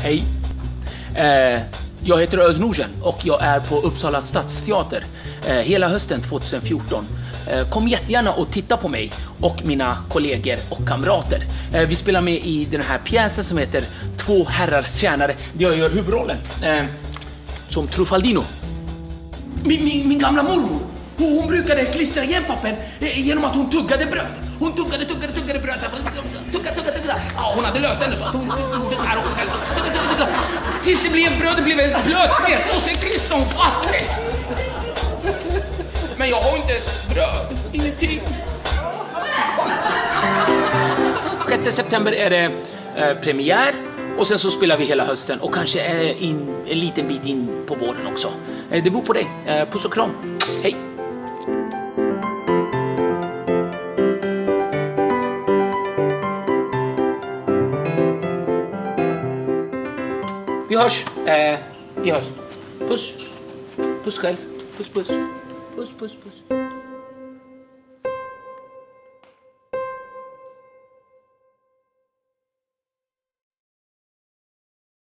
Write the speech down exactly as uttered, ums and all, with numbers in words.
Hej. Eh, jag heter Özz Nordsen och jag är på Uppsala Stadsteater eh, hela hösten tjugohundrafjorton. Eh, kom jättegärna och titta på mig och mina kollegor och kamrater. Eh, vi spelar med i den här pjäsen som heter Två herrars tjänare. Jag gör huvudrollen eh, som Trufaldino. Min, min, min gamla mormor, hon, hon brukade klistra igen papper eh, genom att hon tuggade bröd. Hon tuggade, tuggade, tuggade bröd. Tuggade, tuggade, tuggade. Ja, hon hade löst det så att hon gjorde så här och själv. Tuggade, tuggade, tuggade. Tills det blev bröd, det blev en blötsmet och sen klistrade hon fast det. Men jag har inte bröd, ingenting. sjätte september är det eh, premiär och sen så spelar vi hela hösten och kanske eh, in, en liten bit in på våren också. Eh, det beror på dig. Eh, puss och kram. Hej! Vi hörs eh, i höst. Puss. Puss själv. Puss, puss. Puss, puss, puss.